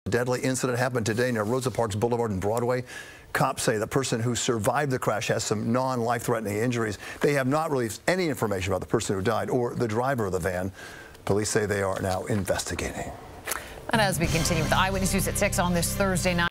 A deadly incident happened today near Rosa Parks Boulevard and Broadway. Cops say the person who survived the crash has some non-life-threatening injuries. They have not released any information about the person who died or the driver of the van. Police say they are now investigating. And as we continue with Eyewitness News at 6 on this Thursday night.